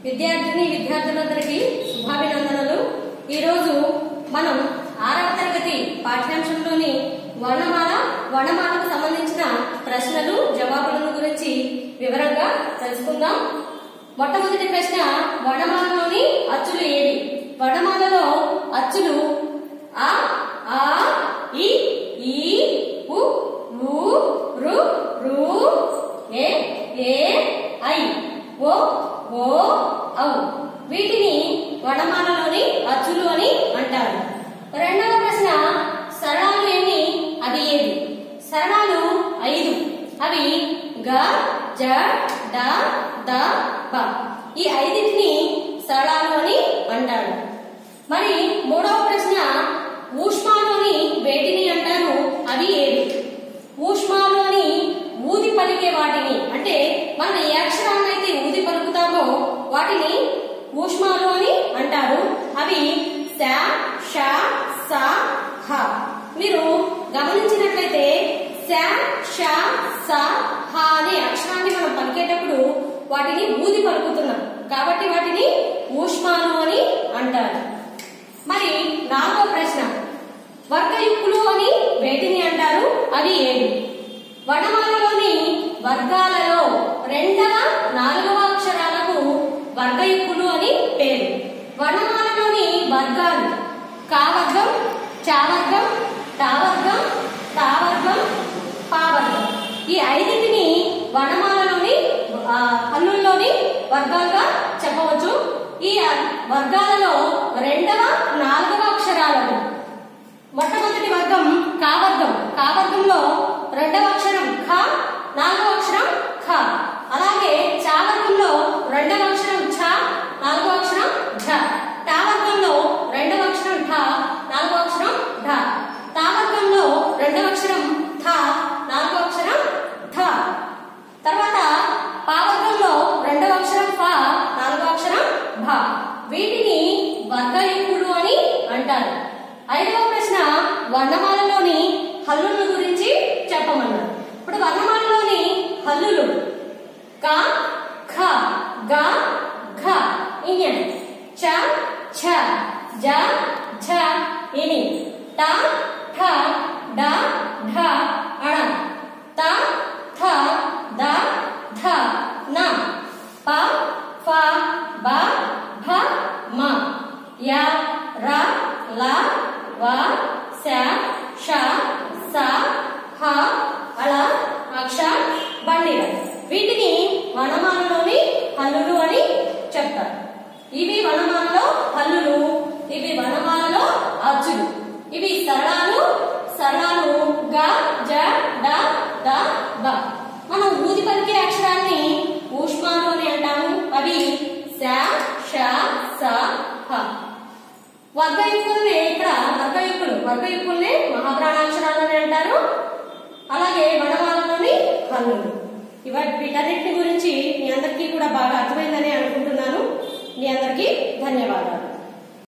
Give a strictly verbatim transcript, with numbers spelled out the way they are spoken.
విద్యార్థిని విద్యార్థులందరికీ శుభాభినందనలు। ఈ రోజు మనం ఆరవ తరగతి పాఠ్యాంశంలోని వర్ణమాల వర్ణమాలకు సంబంధించిన ప్రశ్నలు జవాబులను గురించి వివరంగా తెలుసుకుందాం। మొట్టమొదటి ప్రశ్న, వర్ణమాలలోని అచ్చులు ఏవి? వర్ణమాలలో అచ్చులు అ, ఆ, ఇ, ఈ, ఉ, ఊ, రు, రు, ఏ, ఏ, ఐ, ఓ, ఓ, ఔ। వీటిని వర్ణమాలలోని అచ్చులు అని అంటారు। రెండవ ప్రశ్న, సరళాలు ఎన్ని? అది ఏది? సరళాలు ఐదు। అవి గ, జ, డ, ద, బ। ఈ ఐదింటిని సరళాలు అని అంటారు। మరి మూడవ ప్రశ్న, ఊష్మాలు అని వేటిని అంటారు? అవి ఏవి? ఊష్మాలు అని ఊది పలికే వాటిని, అంటే మనం ఏ అక్షరాన్ని అయితే ఊది పలుకుతామో వాటిని ఊష్మాలు అని అంటారు। అవి శ, ష, స, హ। మీరు గమనించినట్లయితే శ, ష, స, హ అనే అక్షరాన్ని మనం పలికేటప్పుడు వాటిని ఊది పలుకుతున్నాం కాబట్టి వాటిని ఊష్మాలు అని అంటారు। మరి నాలుగో ప్రశ్న, వర్గయుక్తులు అని వేటిని అంటారు? అవి ఏవి? వర్ణమాలలోని వర్గాలలో రెండవ నాలుగవ అక్షరాలకు వర్గయుక్తులు అని పేరు। వర్ణమాలలోని వర్గాలు కావర్గం, చావర్గం, టావర్గం, తావర్గం, పావర్గం। ఈ ఐదింటిని వర్ణమాలలోని హల్లుల్లోని వర్గాలుగా చెప్పవచ్చు। ఈ వర్గాలలో రెండవ నాలుగవ అక్షరాలకు మొట్టమొదటి వర్గం కావర్గం। కావర్గంలో రెండవ అక్షరం ఖ, నాలుగవ అక్షరం ఖ। అలాగే చావర్గంలో రెండవ అక్షరం ఛ, నాలుగవ అక్షరం ఝ। టావర్గంలో రెండవ అక్షరం ఠ, నాలుగవ అక్షరం ఢ। తావర్గంలో రెండవ అక్షరం థ, నాలుగవ అక్షరం థ। తర్వాత పావర్గంలో రెండవ అక్షరం ఫ, నాలుగవ అక్షరం భ। వీటిని వర్గయుక్తులు అని అంటారు। ఐదవ ప్రశ్న, వర్ణమాలలోని హల్లుల గురించి చెప్పమన్నారు। ఇప్పుడు వర్ణమాలలోని హల్లులు క, ఖ, గ, ఘ, ఇఞ, చ, ఛ, జ, ఝ, ఇని, ట, ఠ, డ, ఢ, అణ, త, థ, ద, ధ, న, ప, ఫ, బ, భ, మ, య, ర, ల, వ, శ, ష, స, హ, అళ, అక్ష, బండిర। వీటిని వర్ణమాలలోని హల్లులు అని చెప్తారు। ఇవి వర్ణమాలలో హల్లులు, ఇవి వర్ణమాలలో అచ్చులు। ఇవి సరళాలు, సరళాలు గ, జ, డ, ద, బ। మనం ఊది పలికే అక్షరాన్ని ఊష్మాలు అని అంటాము। అవి శ, ష, స, హ। వర్గయుక్తుల్ని ఇక్కడ వర్గయుక్తులు వర్గయుక్తుల్ని మహాప్రాణాక్షరాలు అని అంటారు। అలాగే వర్ణమాలలోని హల్లులు। ఇవాటి వీటన్నిటి గురించి మీ అందరికీ కూడా బాగా అర్థమైందని అనుకుంటున్నాను। మీ అందరికీ ధన్యవాదాలు।